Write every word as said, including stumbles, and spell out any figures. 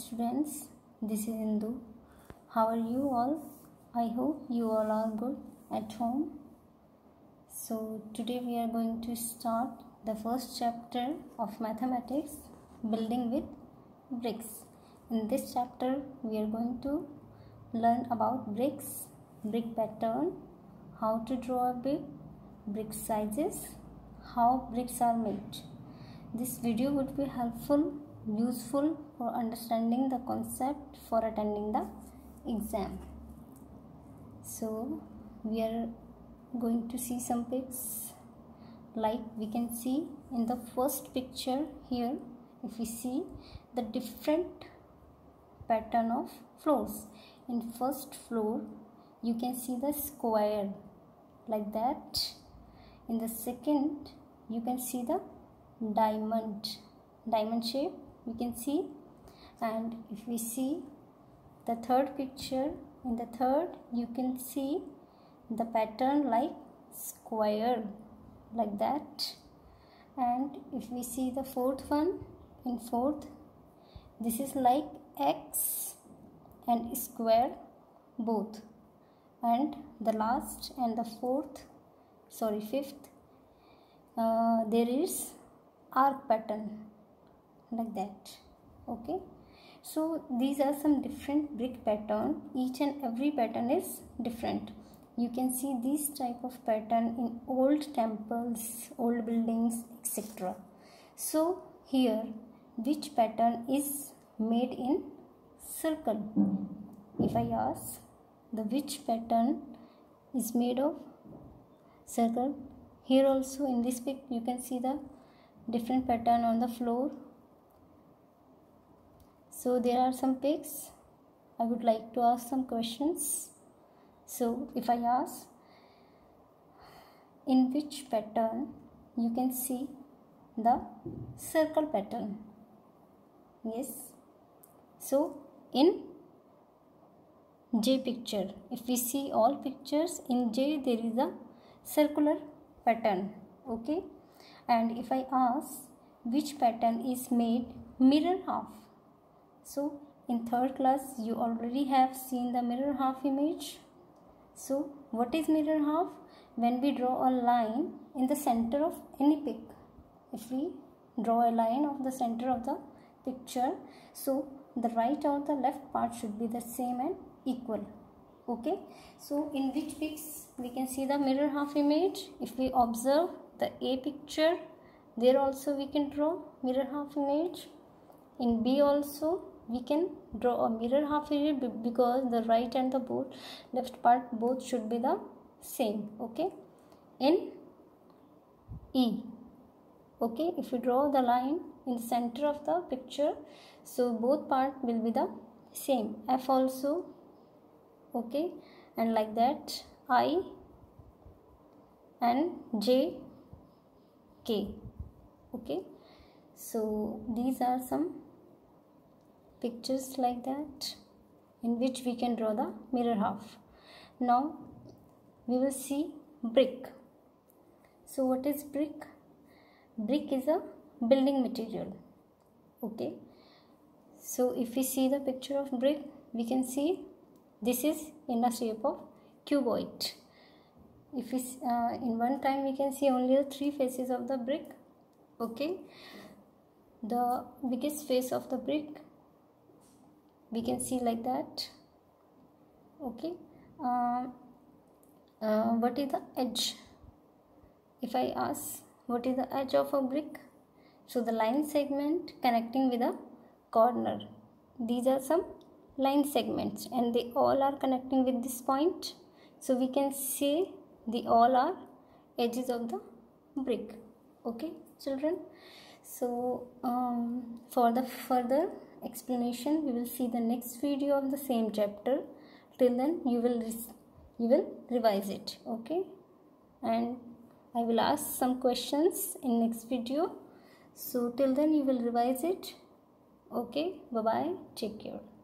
students, this is Indu. How are you all? I hope you all are good at home. So today we are going to start the first chapter of mathematics, building with bricks. In this chapter we are going to learn about bricks, brick pattern, how to draw a brick, brick sizes, how bricks are made. This video would be helpful, useful for understanding the concept for attending the exam. So we are going to see some pics, like we can see in the first picture here. If we see the different pattern of floors, in first floor you can see the square like that. In the second you can see the diamond diamond shape we can see, and if we see the third picture, in the third you can see the pattern like square like that. And if we see the fourth one, in fourth this is like X and square both, and the last and the fourth sorry fifth uh, there is arc pattern like that. Okay, so these are some different brick pattern. Each and every pattern is different. You can see this type of pattern in old temples, old buildings, etc. So here which pattern is made in circle? If I ask the which pattern is made of circle, here also in this pic you can see the different pattern on the floor. So there are some pics. I would like to ask some questions. So if I ask, in which pattern you can see the circle pattern? Yes. So in J picture, if we see all pictures, in J there is a circular pattern. Okay. And if I ask which pattern is made mirror half, so in third class you already have seen the mirror half image. So what is mirror half? When we draw a line in the center of any pic, if we draw a line of the center of the picture, so the right or the left part should be the same and equal. Okay, so in which pics we can see the mirror half image? If we observe the A picture, there also we can draw mirror half image. In B also we can draw a mirror half image because the right and the both left part both should be the same. Okay, in E, okay, if we draw the line in the center of the picture, so both part will be the same. F also, okay, and like that I and J, K. Okay, so these are some pictures like that in which we can draw the mirror half. Now we will see brick. So what is brick? Brick is a building material. Okay, so if we see the picture of brick, we can see this is in the shape of cuboid. If we uh, in one time we can see only the three faces of the brick. Okay, the biggest face of the brick we can see like that. Okay, uh, uh, what is the edge? If I ask what is the edge of a brick, so the line segment connecting with a corner, these are some line segments and they all are connecting with this point, so we can say they all are edges of the brick. Okay children, so um, for the further explanation we will see the next video of the same chapter. Till then you will you will revise it. Okay, and I will ask some questions in next video, so till then you will revise it. Okay, bye bye, take care.